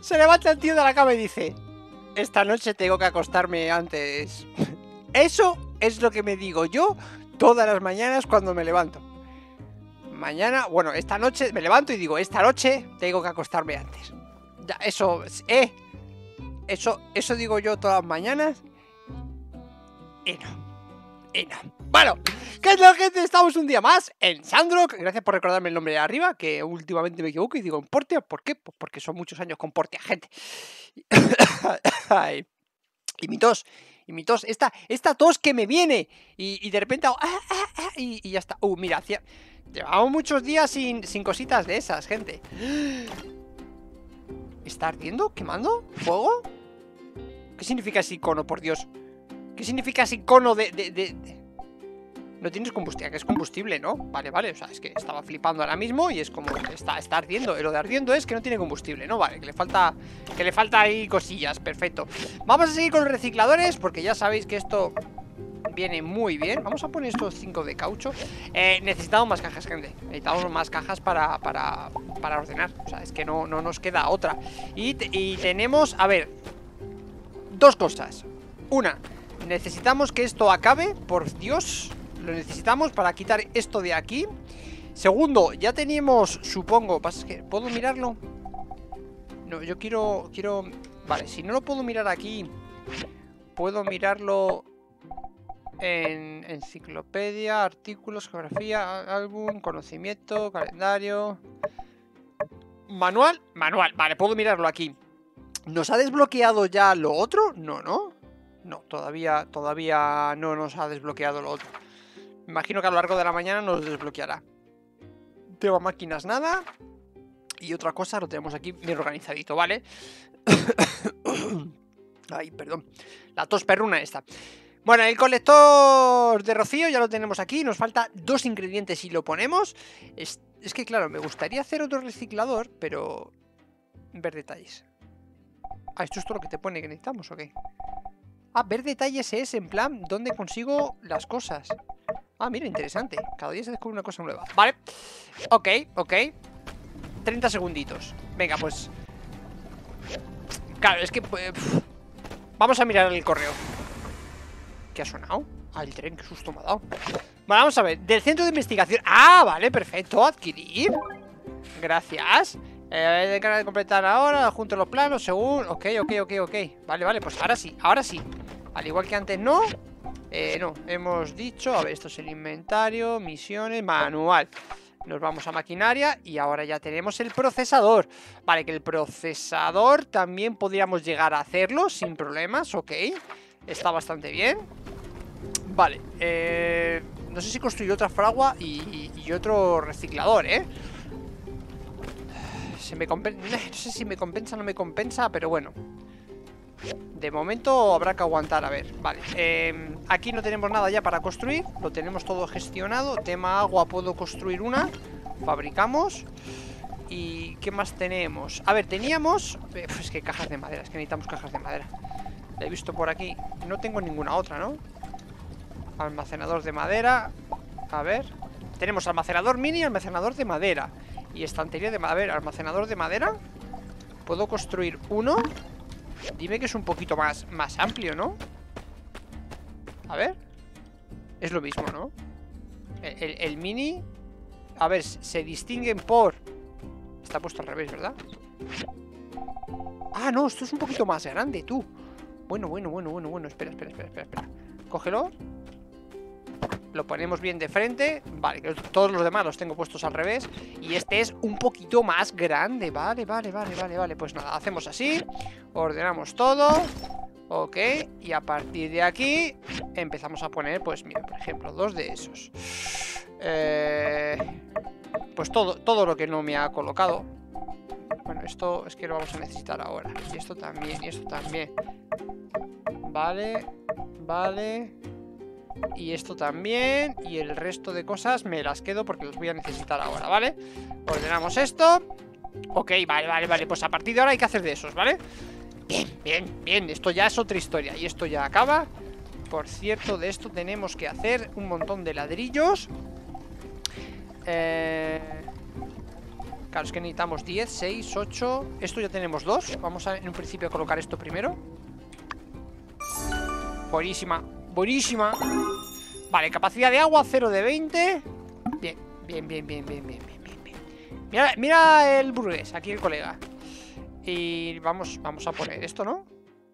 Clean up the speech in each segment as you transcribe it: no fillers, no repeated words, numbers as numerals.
Se levanta el tío de la cama y dice: esta noche tengo que acostarme antes. Eso es lo que me digo yo todas las mañanas cuando me levanto. Mañana, bueno, esta noche me levanto y digo: esta noche tengo que acostarme antes. Ya, eso digo yo todas las mañanas. Y no. Bueno, ¿qué tal, gente? Estamos un día más en Sandrock. Gracias por recordarme el nombre de arriba, que últimamente me equivoco y digo en Portia. ¿Por qué? Pues porque son muchos años con Portia, gente. Y mi tos, esta tos que me viene. Y de repente hago, y ya está. Mira, llevamos muchos días sin cositas de esas, gente. ¿Está ardiendo? ¿Quemando? ¿Fuego? ¿Qué significa ese icono, por Dios? ¿Qué significa ese icono de... No tienes combustible, que es combustible, ¿no? Vale, o sea, es que estaba flipando ahora mismo y es como, está ardiendo. Lo de ardiendo es que no tiene combustible, ¿no? Vale, que le falta ahí cosillas, perfecto. Vamos a seguir con los recicladores, porque ya sabéis que esto viene muy bien. Vamos a poner estos 5 de caucho. Necesitamos más cajas, gente. Necesitamos más cajas para ordenar. O sea, es que no nos queda otra. Y tenemos, a ver, dos cosas. Una, necesitamos que esto acabe, por Dios. Lo necesitamos para quitar esto de aquí. Segundo, ya teníamos, supongo, pasa que ¿puedo mirarlo? No, yo quiero... Vale, si no lo puedo mirar aquí, puedo mirarlo en enciclopedia, artículos, geografía, álbum, conocimiento, calendario, manual. Vale, puedo mirarlo aquí. ¿Nos ha desbloqueado ya lo otro? No, todavía no nos ha desbloqueado lo otro. Me imagino que a lo largo de la mañana nos desbloqueará. Tema máquinas, nada. Y otra cosa, lo tenemos aquí bien organizadito, ¿vale? Ay, perdón. La tos perruna esta. Bueno, el colector de rocío ya lo tenemos aquí. Nos falta 2 ingredientes y lo ponemos. Es que, claro, me gustaría hacer otro reciclador, pero... ver detalles. ¿Esto es todo lo que te pone que necesitamos o qué? Ver detalles es en plan ¿dónde consigo las cosas? Mira, interesante. Cada día se descubre una cosa nueva. Vale. Ok. 30 segunditos. Venga, pues. Claro, es que... vamos a mirar el correo. ¿Qué ha sonado? El tren, qué susto me ha dado. Vale, vamos a ver. Del centro de investigación. Vale, perfecto. Adquirir. Gracias. De cara de completar ahora. Junto a los planos, según... Ok. Vale, pues ahora sí. Al igual que antes no. No, hemos dicho, a ver, esto es el inventario, misiones, manual. Nos vamos a maquinaria y ahora ya tenemos el procesador. Vale, que el procesador también podríamos llegar a hacerlo sin problemas, ok. Está bastante bien. Vale, no sé si construir otra fragua y otro reciclador, no sé si me compensa o no me compensa, pero bueno. De momento habrá que aguantar, a ver. Vale, aquí no tenemos nada ya para construir. Lo tenemos todo gestionado. Tema agua, puedo construir una. Fabricamos. ¿Y qué más tenemos? A ver, teníamos... es que cajas de madera, es que necesitamos cajas de madera. La he visto por aquí. No tengo ninguna otra, ¿no? Almacenador de madera. A ver. Tenemos almacenador mini y almacenador de madera. Y estantería de madera. A ver, almacenador de madera. Puedo construir uno. Dime que es un poquito más amplio, ¿no? A ver. Es lo mismo, ¿no? El mini... A ver, se distinguen por... Está puesto al revés, ¿verdad? No, esto es un poquito más grande, tú. Bueno. Espera. Cógelo. Lo ponemos bien de frente. Vale, que todos los demás los tengo puestos al revés. Y este es un poquito más grande. Vale. Pues nada, hacemos así. Ordenamos todo. Ok, y a partir de aquí empezamos a poner, pues mira, por ejemplo, 2 de esos. Pues todo lo que no me ha colocado. Bueno, esto es que lo vamos a necesitar ahora. Y esto también, Vale. Y esto también. Y el resto de cosas me las quedo porque los voy a necesitar ahora, ¿vale? Ordenamos esto. Ok, vale. Pues a partir de ahora hay que hacer de esos, ¿vale? Bien. Esto ya es otra historia. Y esto ya acaba. Por cierto, de esto tenemos que hacer un montón de ladrillos. Claro, es que necesitamos 10, 6, 8. Esto ya tenemos 2. Vamos a, en un principio, a colocar esto primero. Buenísima, buenísima. Vale, capacidad de agua 0 de 20. Bien, bien, bien, bien, bien, bien, bien, bien. Mira, mira el burgués, aquí el colega. Y vamos a poner esto, ¿no?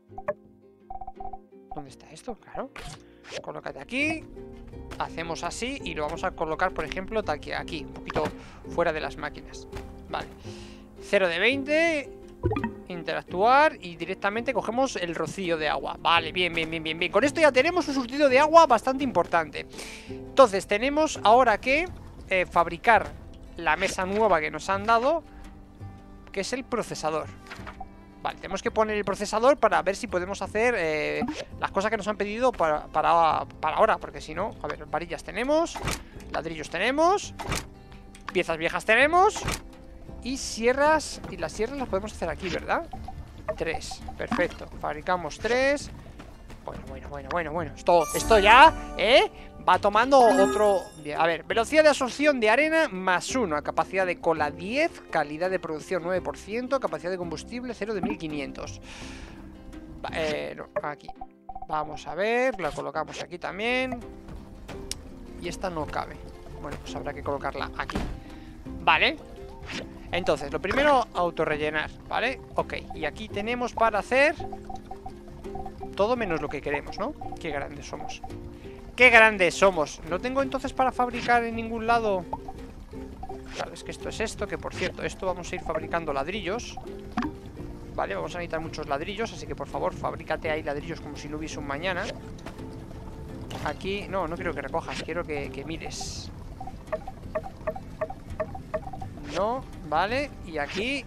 ¿Dónde está esto? Claro. Colócate aquí. Hacemos así y lo vamos a colocar, por ejemplo, aquí, un poquito fuera de las máquinas. Vale. 0 de 20. Interactuar y directamente cogemos el rocío de agua. Vale, bien, bien, bien, bien, bien. Con esto ya tenemos un surtido de agua bastante importante. Entonces tenemos ahora que fabricar la mesa nueva que nos han dado, que es el procesador. Vale, tenemos que poner el procesador para ver si podemos hacer las cosas que nos han pedido para ahora, porque si no, a ver, varillas tenemos, ladrillos tenemos, piezas viejas tenemos y sierras, y las sierras las podemos hacer aquí, ¿verdad? 3, perfecto, fabricamos 3. Bueno, esto ya, va tomando otro. A ver, velocidad de absorción de arena +1, capacidad de cola 10, calidad de producción 9%, capacidad de combustible 0 de 1500. No, aquí. Vamos a ver, la colocamos aquí también. Y esta no cabe. Bueno, pues habrá que colocarla aquí. Vale. Entonces, lo primero, autorrellenar, ¿vale? Ok, y aquí tenemos para hacer todo menos lo que queremos, ¿no? Qué grandes somos. ¡Qué grandes somos! No tengo entonces para fabricar en ningún lado. Claro, es que esto es esto, que por cierto, esto vamos a ir fabricando ladrillos. Vale, vamos a necesitar muchos ladrillos, así que por favor, fabrícate ahí ladrillos como si no hubiese un mañana. Aquí, no quiero que recojas, quiero que mires. No, vale, y aquí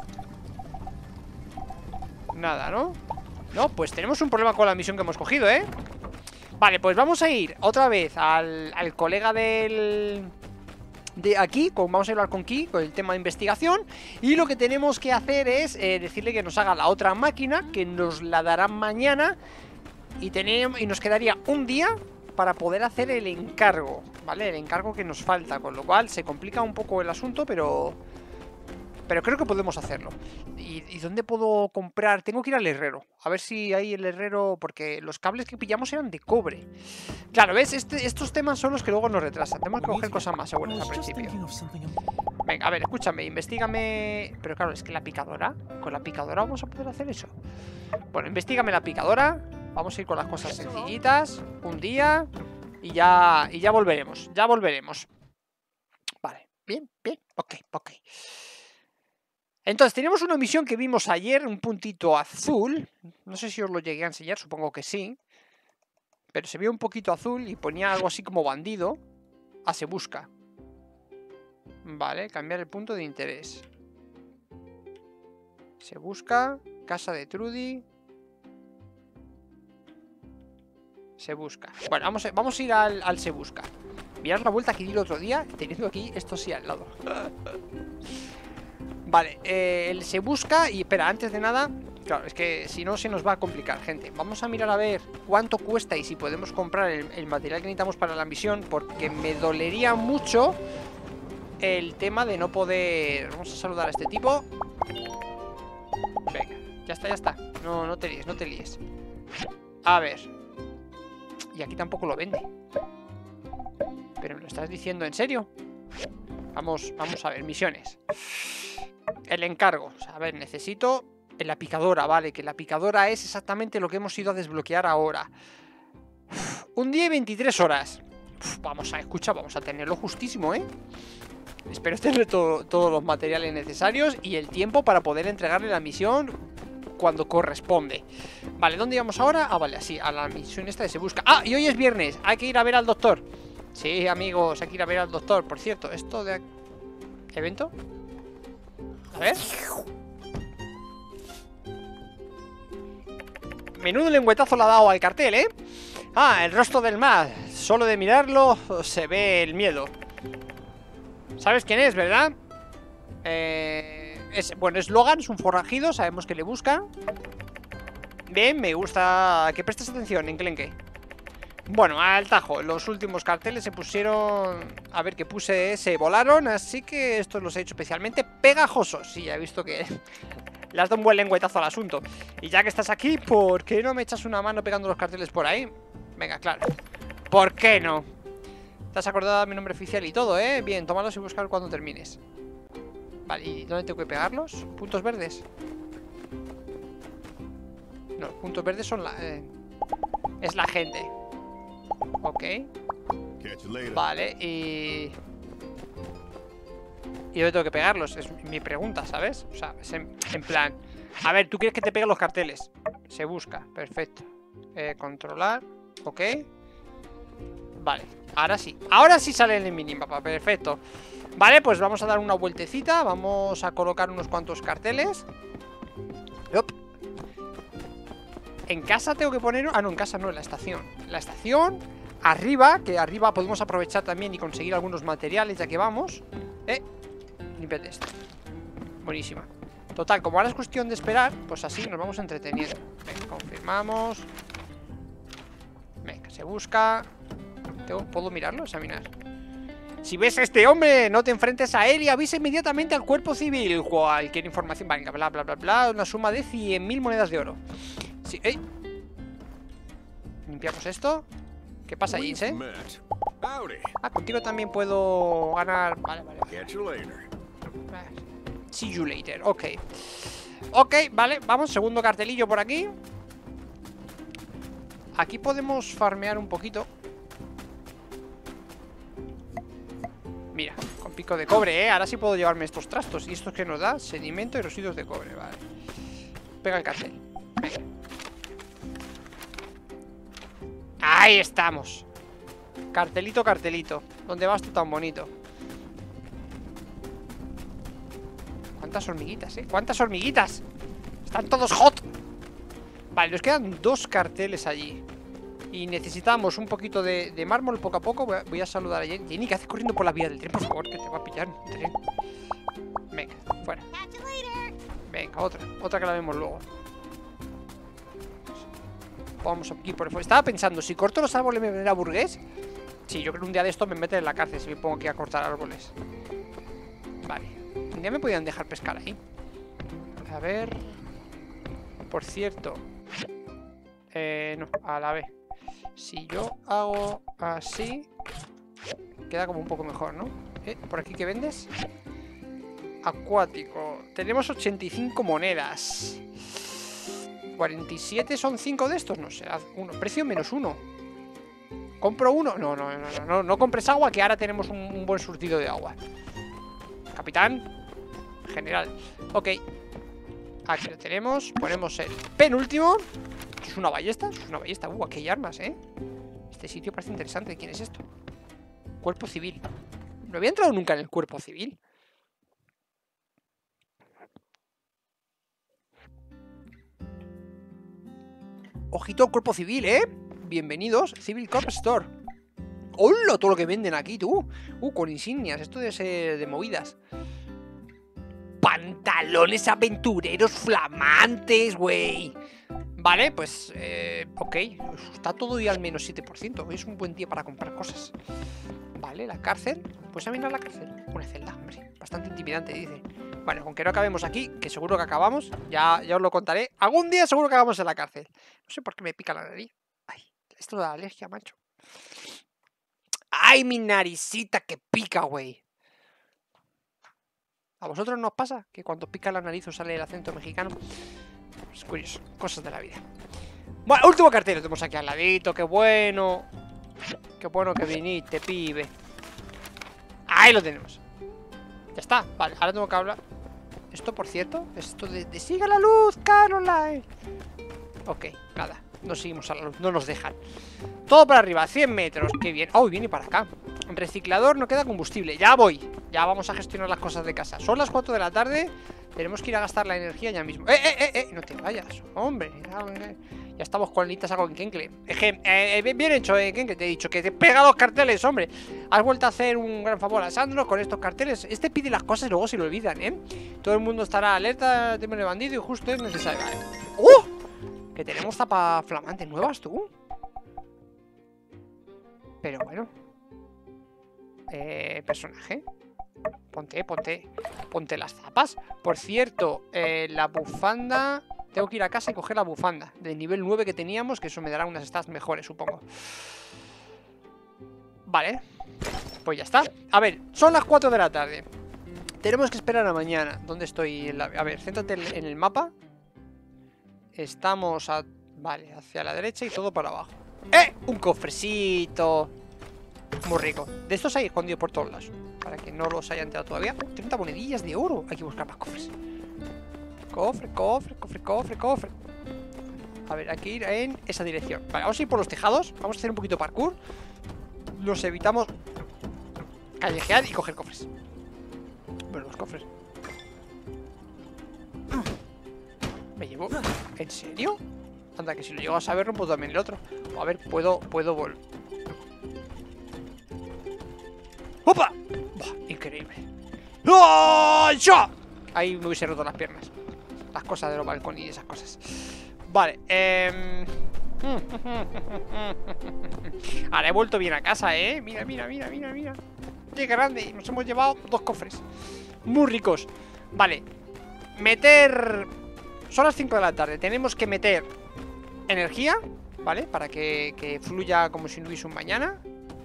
nada, ¿no? No, pues tenemos un problema con la misión que hemos cogido, ¿eh? Vale, pues vamos a ir otra vez al colega de aquí, vamos a hablar con Ki, con el tema de investigación. Y lo que tenemos que hacer es decirle que nos haga la otra máquina, que nos la darán mañana. Y nos quedaría un día para poder hacer el encargo, ¿vale? El encargo que nos falta, con lo cual se complica un poco el asunto, pero creo que podemos hacerlo. ¿Y dónde puedo comprar? Tengo que ir al herrero. A ver si hay el herrero, porque los cables que pillamos eran de cobre. Claro, ¿ves? Estos temas son los que luego nos retrasan. Tenemos que coger cosas más seguras al principio. Venga, a ver, escúchame, investígame. Pero claro, es que la picadora. ¿Con la picadora vamos a poder hacer eso? Bueno, investígame la picadora. Vamos a ir con las cosas sencillitas. Un día. Y ya volveremos. Ya volveremos. Vale, bien, bien. Ok. Entonces, tenemos una misión que vimos ayer, un puntito azul. No sé si os lo llegué a enseñar, supongo que sí. Pero se vio un poquito azul y ponía algo así como bandido. Se busca. Vale, cambiar el punto de interés. Se busca. Casa de Trudy. Se busca. Bueno, vamos a ir al se busca. Mirad la vuelta que di el otro día, teniendo aquí esto sí al lado. Vale, el se busca. Y espera, antes de nada, claro, es que si no se nos va a complicar, gente. Vamos a mirar a ver cuánto cuesta y si podemos comprar el material que necesitamos para la misión, porque me dolería mucho el tema de no poder. Vamos a saludar a este tipo. Venga, ya está. No te líes. A ver. Y aquí tampoco lo vende. ¿Pero me lo estás diciendo en serio? Vamos a ver, misiones. El encargo, o sea, a ver, necesito la picadora, vale, que la picadora es exactamente lo que hemos ido a desbloquear ahora. Un día y 23 horas. Vamos a tenerlo justísimo, ¿eh? Espero tener todos los materiales necesarios y el tiempo para poder entregarle la misión cuando corresponde. Vale, ¿dónde íbamos ahora? Vale, así, a la misión esta de se busca. Y hoy es viernes, hay que ir a ver al doctor. Sí, amigos, hay que ir a ver al doctor. Por cierto, esto de... ¿Evento? A ver. Menudo lengüetazo le ha dado al cartel, ¿eh? El rostro del mal. Solo de mirarlo se ve el miedo. ¿Sabes quién es, verdad? Bueno, es Logan, es un forajido. Sabemos que le buscan. Bien, me gusta que prestes atención, enclenque. Bueno, al tajo, los últimos carteles se pusieron... A ver, que puse, se volaron, así que estos los he hecho especialmente pegajosos. Sí, ya he visto que le has dado un buen lengüetazo al asunto. Y ya que estás aquí, ¿por qué no me echas una mano pegando los carteles por ahí? Venga, claro. ¿Por qué no? Te has acordado de mi nombre oficial y todo, ¿eh? Bien, tómalos y buscar cuando termines. Vale, ¿y dónde tengo que pegarlos? ¿Puntos verdes? No, los puntos verdes son la... es la gente. Ok. Vale, y... ¿Y dónde tengo que pegarlos? Es mi pregunta, ¿sabes? O sea, es en plan... A ver, ¿tú quieres que te peguen los carteles? Se busca, perfecto. Controlar, ok. Vale, ahora sí sale en el minimapa, perfecto. Vale, pues vamos a dar una vueltecita. Vamos a colocar unos cuantos carteles. Yop. En casa tengo que poner... Ah, no, en casa no, en la estación. La estación, arriba, que arriba podemos aprovechar también y conseguir algunos materiales ya que vamos. Límpiate esto. Buenísima. Total, como ahora es cuestión de esperar, pues así nos vamos entreteniendo. Venga, confirmamos. Venga, se busca. ¿Puedo mirarlo? Examinar. Si ves a este hombre, no te enfrentes a él y avisa inmediatamente al cuerpo civil. Cualquier información, venga, bla, bla, bla, bla. Una suma de 100.000 monedas de oro. Sí, limpiamos esto. ¿Qué pasa, Jeans, Ah, contigo también puedo ganar. Vale. See you later, ok. Ok, vale, vamos, segundo cartelillo por aquí. Aquí podemos farmear un poquito. Mira, con pico de cobre, ahora sí puedo llevarme estos trastos. ¿Y esto qué nos da? Sedimento y residuos de cobre, vale. Pega el cartel. Venga. Ahí estamos. Cartelito, cartelito. ¿Dónde vas tú tan bonito? ¿Cuántas hormiguitas, ¿Cuántas hormiguitas? Están todos hot. Vale, nos quedan 2 carteles allí. Y necesitamos un poquito de mármol poco a poco. Voy a saludar a Jenny. Jenny, ¿qué haces corriendo por la vía del tren? Por favor, que te va a pillar un tren. Venga, fuera. Venga, otra que la vemos luego. Vamos aquí por el fuego. Estaba pensando, si corto los árboles me vendrá burgués. Sí, yo creo que un día de esto me meten en la cárcel si me pongo aquí a cortar árboles. Vale. Un día me podían dejar pescar ahí. A ver. Por cierto. No, a la vez. Si yo hago así, queda como un poco mejor, ¿no? ¿Por aquí qué vendes? Acuático. Tenemos 85 monedas. 47 son 5 de estos. No sé, uno. Precio -1. ¿Compro uno? No compres agua, que ahora tenemos un buen surtido de agua. Capitán. General. Ok. Aquí lo tenemos. Ponemos el penúltimo. ¿Es una ballesta? Es una ballesta. Aquí hay armas, Este sitio parece interesante. ¿Quién es esto? Cuerpo civil. No había entrado nunca en el cuerpo civil. Ojito al cuerpo civil, Bienvenidos. Civil Corp Store. ¡Hola! Todo lo que venden aquí, tú. Con insignias. Esto debe ser de movidas. Pantalones aventureros flamantes, güey. Vale, pues, ok. Está todo y al menos 7%. Es un buen día para comprar cosas. Vale, la cárcel. ¿Puedes examinar la cárcel? Una celda, hombre. Bastante intimidante, dice. Bueno, con que no acabemos aquí, que seguro que acabamos. Ya os lo contaré. Algún día seguro que acabamos en la cárcel. No sé por qué me pica la nariz. Ay, esto de la alergia, macho. ¡Ay, mi naricita que pica, güey! ¿A vosotros no os pasa que cuando pica la nariz os sale el acento mexicano? Es curioso, cosas de la vida. Bueno, último cartel, lo tenemos aquí al ladito, qué bueno. Qué bueno que viniste, pibe. Ahí lo tenemos. Ya está, vale, ahora tengo que hablar. Esto, por cierto, esto de siga la luz, Caroline. Ok, nada, no seguimos a la luz, no nos dejan. Todo para arriba, 100 metros, qué bien. Oh, viene para acá. Reciclador, no queda combustible, ya voy. Ya vamos a gestionar las cosas de casa. Son las 4 de la tarde. Tenemos que ir a gastar la energía ya mismo. No te vayas, hombre. Ya estamos con listas algo en Kenkle. Bien hecho, Kenkle. Te he dicho que te pega los carteles, hombre. Has vuelto a hacer un gran favor a Sandro con estos carteles. Este pide las cosas y luego se lo olvidan, Todo el mundo estará alerta, tema de bandido y justo es necesario. Vale. ¡Oh! Que tenemos zapas flamantes nuevas, tú. Pero bueno. Personaje. Ponte las zapas. Por cierto, la bufanda. Tengo que ir a casa y coger la bufanda del nivel 9 que teníamos, que eso me dará unas stats mejores, supongo. Vale. Pues ya está. A ver, son las 4 de la tarde. Tenemos que esperar a mañana. ¿Dónde estoy? A ver, céntrate en el mapa. Estamos vale, hacia la derecha y todo para abajo. ¡Eh! Un cofrecito. Muy rico. De estos hay escondidos por todos lados, para que no los haya entrado todavía. 30 monedillas de oro. Hay que buscar más cofres. Cofre. A ver, hay que ir en esa dirección. Vale, vamos a ir por los tejados. Vamos a hacer un poquito de parkour. Los evitamos callejear y coger cofres. Bueno, los cofres. ¿Me llevo? ¿En serio? Anda, que si lo llego a saber rompo también el otro. A ver, puedo volver. ¡Opa! ¡Buah! Increíble. ¡Oh! ¡Ya! Ahí me hubiese roto las piernas. Las cosas de los balcones y esas cosas. Vale, ahora he vuelto bien a casa, Mira. Qué grande. Nos hemos llevado 2 cofres muy ricos. Vale. Meter... Son las 5 de la tarde. Tenemos que meter energía, ¿vale? Para que fluya como si no hubiese un mañana.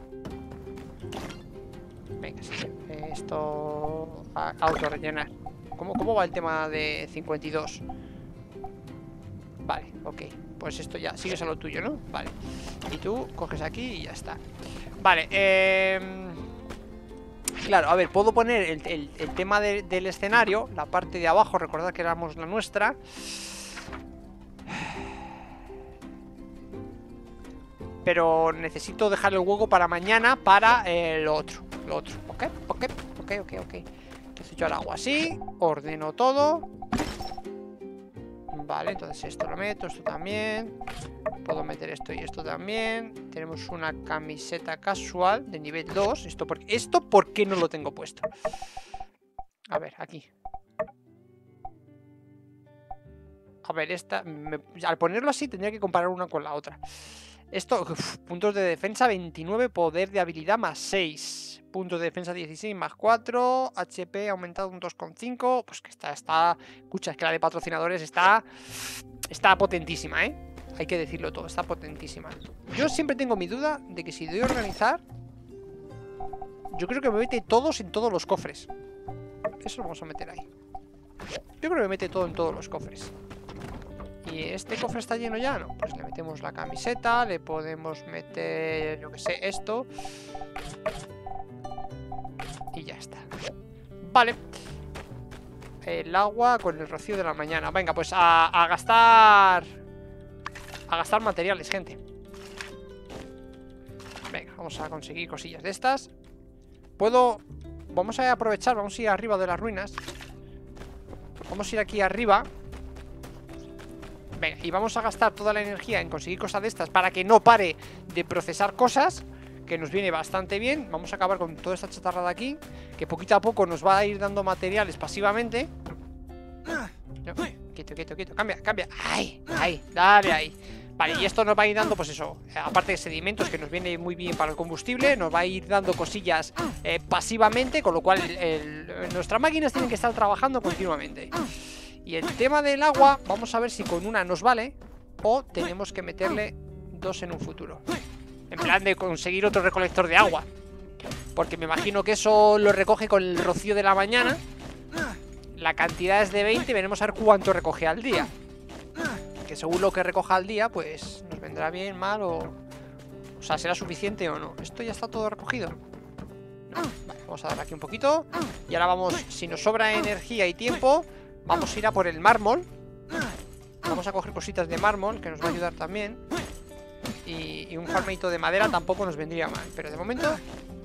Venga, sí. Esto... auto rellenar. ¿Cómo va el tema de 52? Vale, ok. Pues esto ya, sigues a lo tuyo, ¿no? Vale. Y tú coges aquí y ya está. Vale, claro, a ver, puedo poner el tema del escenario. La parte de abajo, recordad que éramos la nuestra. Pero necesito dejar el hueco para mañana para lo otro. Ok. Entonces yo ahora hago así. Ordeno todo. Vale, entonces esto lo meto, esto también. Puedo meter esto y esto también. Tenemos una camiseta casual de nivel 2. ¿Esto por qué no lo tengo puesto? A ver, aquí. A ver, esta... al ponerlo así tendría que comparar una con la otra. Esto, puntos de defensa 29, poder de habilidad más 6. Puntos de defensa 16 más 4. HP aumentado un 2,5. Pues que está... Escucha, es que la de patrocinadores está potentísima, Hay que decirlo todo, está potentísima. Yo siempre tengo mi duda de que si doy a organizar, yo creo que me mete todos en todos los cofres. Eso lo vamos a meter ahí. Yo creo que me mete todo en todos los cofres. ¿Y este cofre está lleno ya? No, pues le metemos la camiseta. Le podemos meter, yo que sé, esto. Y ya está. Vale. El agua con el rocío de la mañana. Venga, pues a gastar... A gastar materiales, gente. Venga, vamos a conseguir cosillas de estas. Vamos a aprovechar, vamos a ir arriba de las ruinas. Vamos a ir aquí arriba. Venga, y vamos a gastar toda la energía en conseguir cosas de estas para que no pare de procesar cosas, que nos viene bastante bien. Vamos a acabar con toda esta chatarra de aquí, que poquito a poco nos va a ir dando materiales pasivamente. No, quieto, cambia. Ahí, dale ahí. Vale, y esto nos va a ir dando, pues eso, aparte de sedimentos, que nos viene muy bien para el combustible, nos va a ir dando cosillas pasivamente, con lo cual nuestras máquinas tienen que estar trabajando continuamente. Y el tema del agua, vamos a ver si con una nos vale o tenemos que meterle 2 en un futuro. En plan de conseguir otro recolector de agua, porque me imagino que eso lo recoge con el rocío de la mañana. La cantidad es de 20, veremos a ver cuánto recoge al día. Que según lo que recoja al día, pues nos vendrá bien, mal o sea, será suficiente o no. ¿Esto ya está todo recogido? No. Vale, vamos a darle aquí un poquito. Y ahora vamos, si nos sobra energía y tiempo, vamos a ir a por el mármol. Vamos a coger cositas de mármol, que nos va a ayudar también. Y un farmeito de madera tampoco nos vendría mal. Pero de momento,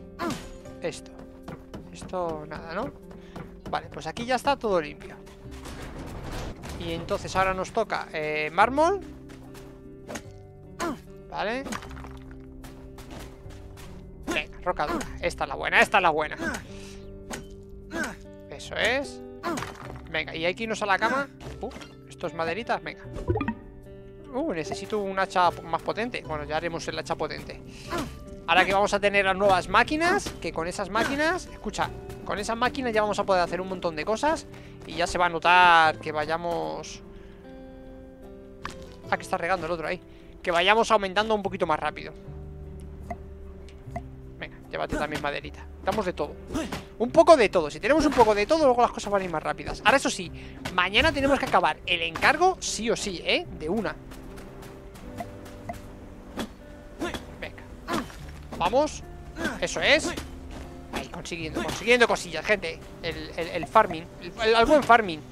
esto nada, ¿no? Vale, pues aquí ya está todo limpio. Y entonces ahora nos toca mármol. Vale. Venga, roca dura. Esta es la buena, Eso es. Venga, y hay que irnos a la cama. Esto es maderitas, venga. Necesito un hacha más potente. Bueno, ya haremos el hacha potente. Ahora que vamos a tener las nuevas máquinas, que con esas máquinas, escucha, con esas máquinas ya vamos a poder hacer un montón de cosas. Y ya se va a notar que vayamos... Ah, que está regando el otro ahí. Que vayamos aumentando un poquito más rápido. Venga, llévate también maderita. Damos de todo. Un poco de todo. Si tenemos un poco de todo, luego las cosas van a ir más rápidas. Ahora, eso sí, mañana tenemos que acabar el encargo sí o sí, ¿eh? De una. Venga. Vamos. Eso es. Ahí, consiguiendo cosillas, gente. El farming. El buen farming.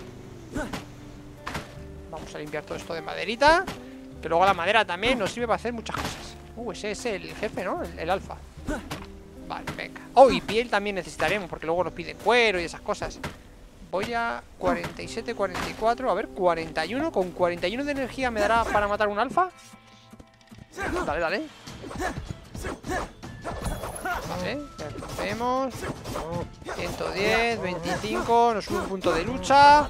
Vamos a limpiar todo esto de maderita. Que luego la madera también nos sirve para hacer muchas cosas. Ese es el jefe, ¿no? El alfa. Vale, venga. Oh, y piel también necesitaremos, porque luego nos piden cuero y esas cosas. Voy a 47, 44. A ver, 41. Con 41 de energía me dará para matar un alfa. Dale, dale. Vale, vemos 110, 25. Nos sube un punto de lucha.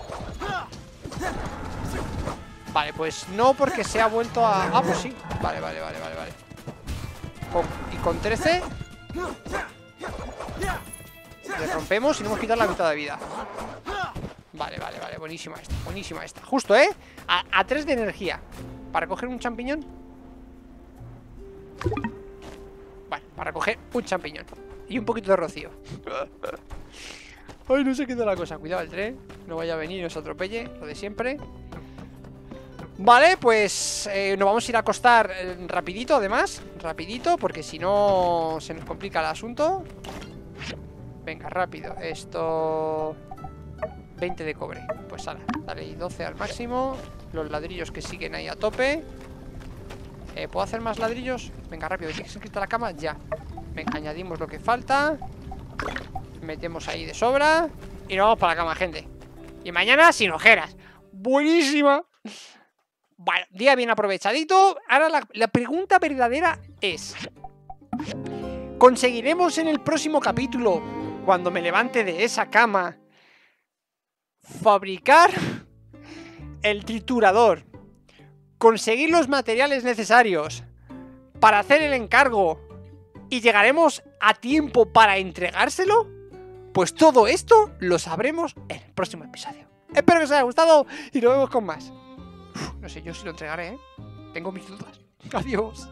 Vale, pues no, porque se ha vuelto a... Ah, pues sí. Vale. Y con 13 le rompemos y no hemos quitado la mitad de vida. Vale, buenísima esta. Justo, ¿eh? A 3 de energía. Para coger un champiñón. Vale, para coger un champiñón. Y un poquito de rocío. Ay, no se queda la cosa. Cuidado el tren. No vaya a venir y nos atropelle. Lo de siempre. Vale, pues nos vamos a ir a acostar rapidito, además. Rapidito, porque si no se nos complica el asunto. Venga, rápido. Esto... 20 de cobre. Pues ala, dale, y 12 al máximo. Los ladrillos que siguen ahí a tope. ¿Puedo hacer más ladrillos? Venga, rápido, ¿tienes que irte a la cama? Ya. Venga, añadimos lo que falta. Metemos ahí de sobra. Y nos vamos para la cama, gente. Y mañana sin ojeras. Buenísima. Vale, día bien aprovechadito. Ahora la pregunta verdadera es: ¿conseguiremos en el próximo capítulo, cuando me levante de esa cama, fabricar el triturador? ¿Conseguir los materiales necesarios para hacer el encargo? ¿Y llegaremos a tiempo para entregárselo? Pues todo esto lo sabremos en el próximo episodio. Espero que os haya gustado y nos vemos con más. No sé yo si lo entregaré, ¿eh? Tengo mis dudas. Adiós.